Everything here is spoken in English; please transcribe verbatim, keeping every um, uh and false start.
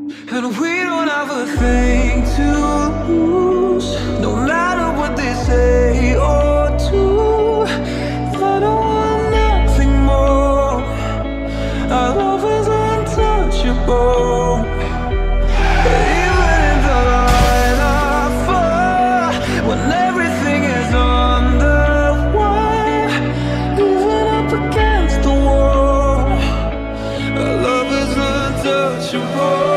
And we don't have a thing to lose, no matter what they say or do. I don't want nothing more. Our love is untouchable. Even in the line of fire, when everything is on the wire, even up against the wall, our love is untouchable.